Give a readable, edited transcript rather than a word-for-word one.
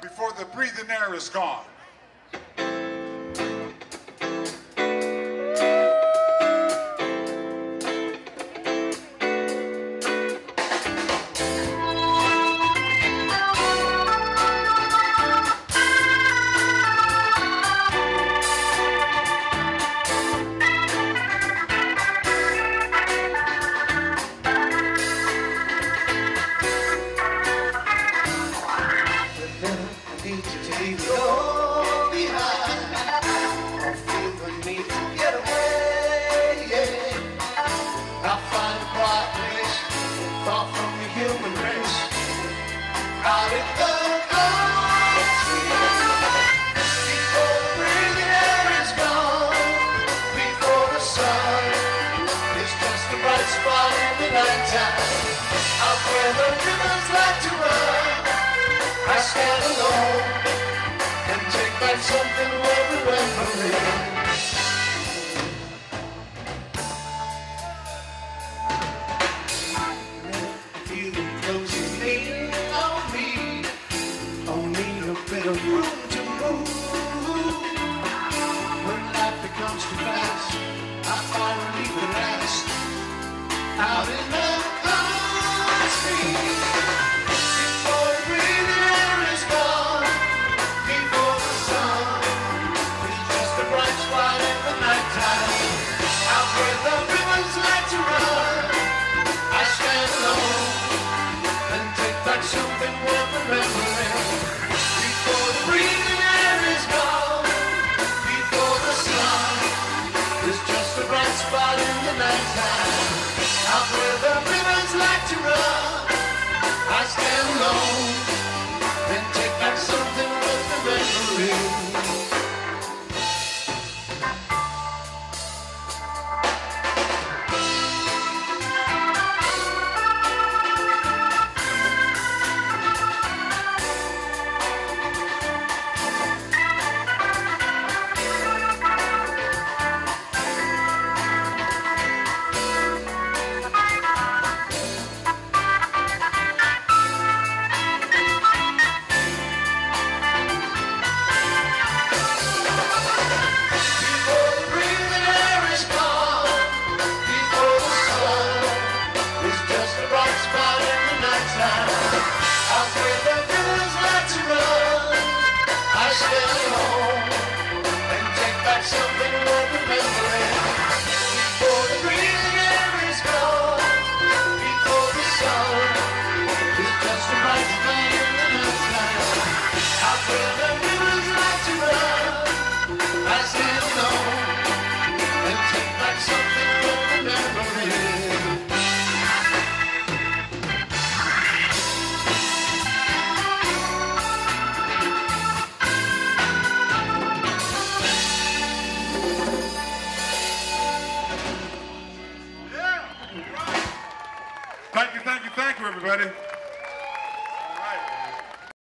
before the breathing air is gone. Something worth remembering. Feel the closing lean on me. Only a bit of room to move. When life becomes too fast, I find relief at last. Out in the country. Something worth remembering. Before the breathing air is gone, before the sun is just a bright spot in the night time. Out where the rivers like to run, I stand alone and take back something worth remembering. Something worth remembering.